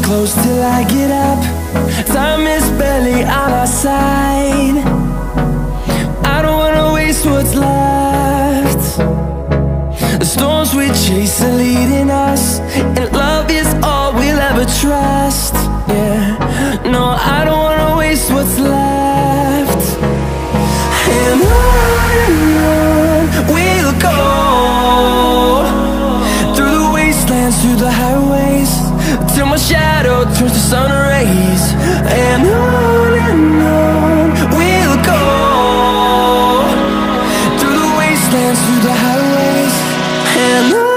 close till I get up. Time is barely on our side. I don't wanna waste what's left. The storms we chase are leading us, and love is all we'll ever trust. Yeah, no, I don't wanna waste what's left. And on we'll go, through the wastelands, through the highways, till my shadow turns to sun rays. And on we'll go, through the wastelands, through the highways, and on.